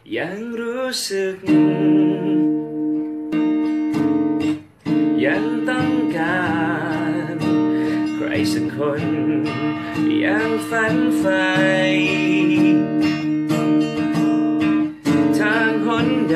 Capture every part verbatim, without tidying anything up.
ยังรู้สึกยังต้องการใครสักคนยังฝันใฝ่ทางหนใด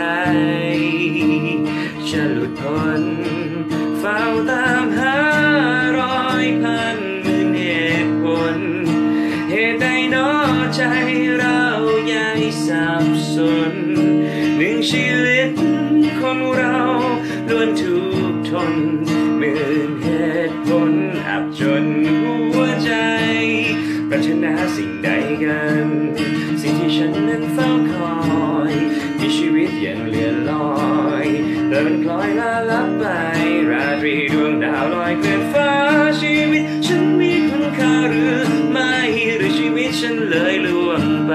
จะหลุดพ้นเฝ้าตามหารอยพันหมื่นเหตุผลเหตุใดหนอใจเราใหญ่สับสนหนึ่งชีวิตคนเราล้วนทุกข์ทนหมื่นเหตุผลอับจนหัวใจปรารถนาสิ่งใดกันสิ่งที่ฉันนั้นเฝ้าคอยมีชีวิตอย่างเลื่อนลอยแต่มันคล้อยละลับไปราตรีดวงดาวลอยเกลื่อนฟ้าชีวิตฉันมีคุณค่าหรือไม่หรือชีวิตฉันเลยล่วงไป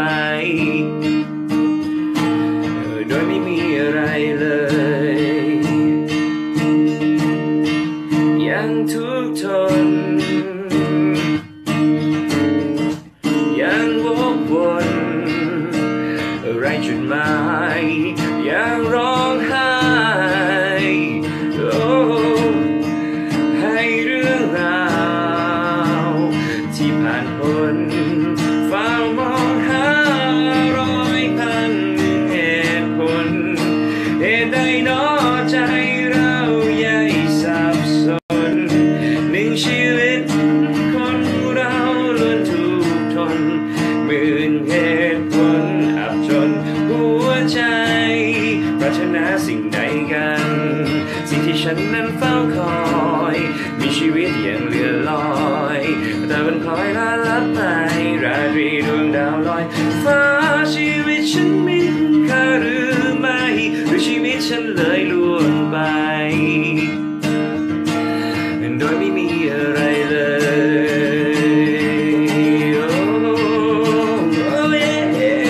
โดยไม่มีอะไรเลยยังทุกข์ทนยังวกวนไร้จุดหมายยังร้องไห้โอ้ให้เรื่องราวที่ผ่านพ้นเฝ้ามองหารอยพันเหตุผลเหตุใดหนอใจเราใหญ่สับสนหนึ่งชีวิตคนเราล้วนทุกข์ทนหมื่นเหตุผลอับจนหัวใจปรารถนาสิ่งใดกันสิ่งที่ฉันนั้นเฝ้าคอยมีชีวิตอย่างเลื่อนลอยแต่มันคอยละลับไปราตรีดวงดาวลอยฟ้าชีวิตฉันมีคุณค่าหรือไม่หรือชีวิตฉันเลยล่วงไปโดยไม่มีอะไรเลยโอ้โอ้เย่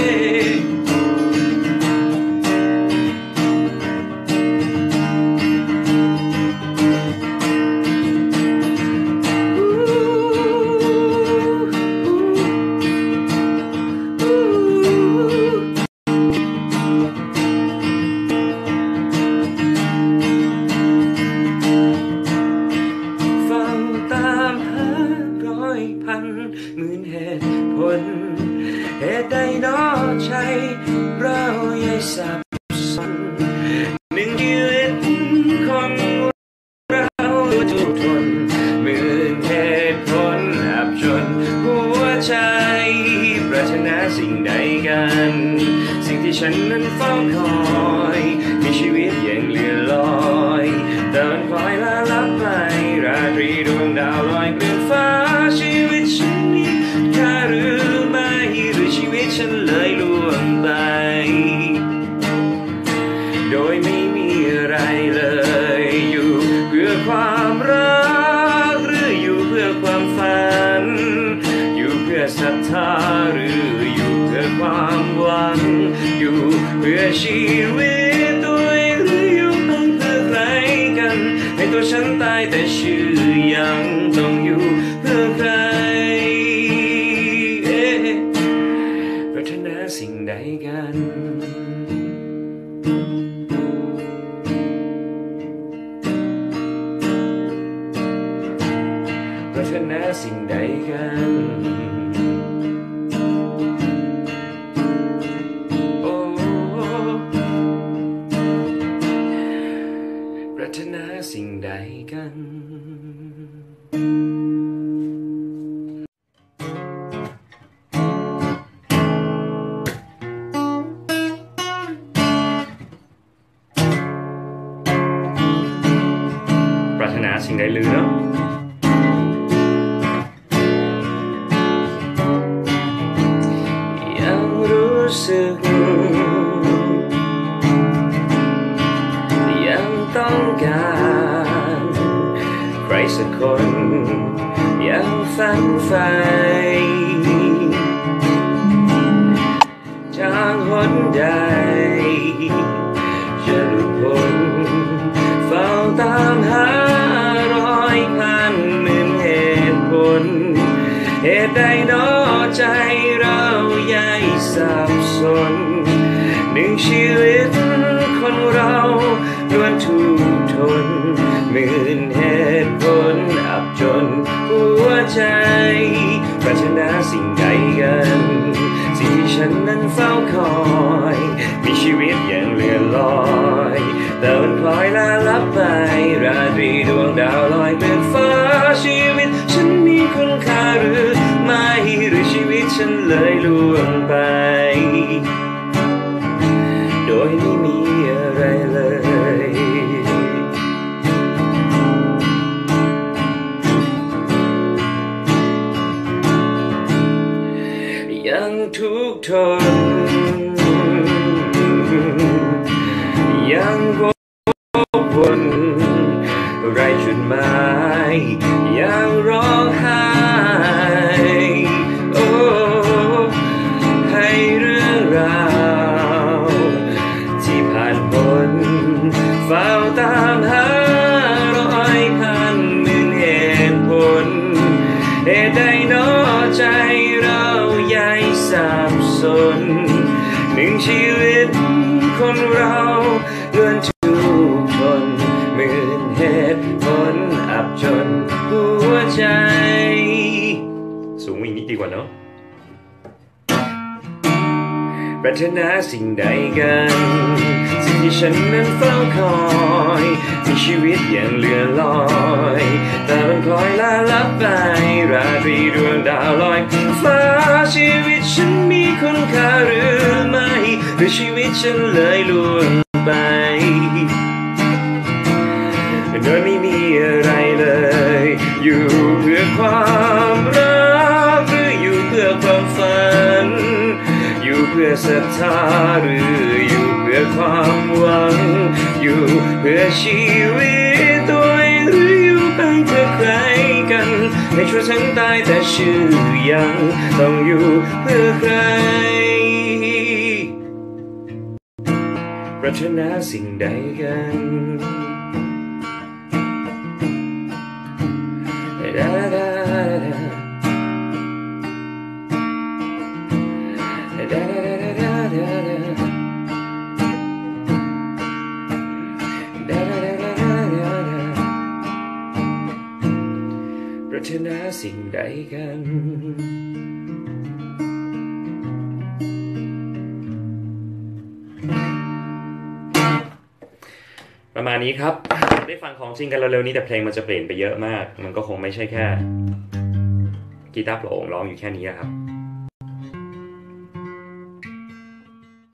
หมื่นเหตุผลเหตุใดหนอใจเราใหญ่สับสนหนึ่งชีวิตคนเราทุกทนหมื่นเหตุผลอับจนหัวใจปรารถนาสิ่งใดกันสิ่งที่ฉันนั้นเฝ้าคอยมีชีวิตอย่างเลื่อนลอยแต่มันคอยละลับไปราตรีดวงดาวลอยเกลื่อนฟ้าชีวิตฉันนี้ค่าหรือไม่หรือชีวิตฉันเลยล่วงไปโดยไม่มีอะไรเลยอยู่เพื่อความรักหรืออยู่เพื่อความฝันอยู่เพื่อศรัทธาหรืออยู่เพื่อความหวังอยู่เพื่อชีวิตตัวเองหรืออยู่เพื่อใครกันให้ตัวฉันตายแต่ชื่อยังต้องอยู่เพื่อใครปรารถนาสิ่งใดกันปรารถนาสิ่งใดกันโอ้ปรารถนาสิ่งใดกันปรารถนาสิ่งใดหรือเนาะยังรู้สึกยังต้องการใครสักคนยังฝันใฝ่จากหนใดจะหลุดพ้นเฝ้าตามหารอยพันหมื่นเหตุผล เหตุใดหนอใจเราใหญ่สับสนในนึ่งชีวิตคนเราล้วนทุกข์ทนหมื่นเหตุผลอับจนหัวใจปรารถนาสิ่งใดกันสิ่งที่ฉันนั้นเฝ้าคอยมีชีวิตอย่างเลื่อนลอยแต่วันคล้อยลาลับไปราตรีดวงดาวลอยเปลี่ยนฟ้าชีวิตฉันมีคุณค่าหรือไม่หรือชีวิตฉันเลยล่วงไปโดยไม่มีอะไรเลยยังทุกข์ทนยังวกวนไร้จุดหมายยังร้องไห้โอ้ให้เรื่องราวที่ผ่านพ้นเฝ้าตามหารอยพันหนึ่งเหตุผลเหตุใดหนอใจเราใหญ่สับสนหนึ่งชีวิตคนเราล้วนทุกข์ทนหมื่นเหตุผลอับจนหัวใจสูงอีกนิดดีกว่าเนาะปรารถนาสิ่งใดกันสิ่งที่ฉันนั้นเฝ้าคอยมีชีวิตอย่างเลื่อนลอยแต่มันคอยลาลับไปราตรีดวงดาวลอยฟ้าชีวิตฉันมีคุณค่าหรือไม่หรือชีวิตฉันเลยล่วงไปโดยไม่มีอะไรเลยอยู่เพื่อความรักหรืออยู่เพื่อความฝันอยู่เพื่อศรัทธาหรืออยู่เพื่อความหวังอยู่เพื่อชีวิตตัวเองหรืออยู่ไปเพื่อใครกันให้ชั่วทั้งตายแต่ชื่อยังต้องอยู่เพื่อใครปรารถนาสิ่งใดกันดาดาปรารถนาสิ่งใดกันประมาณนี้ครับได้ฟังของจริงกันเร็วๆนี้แต่เพลงมันจะเปลี่ยนไปเยอะมากมันก็คงไม่ใช่แค่กีตาร์โปร่งร้องอยู่แค่นี้นะครับ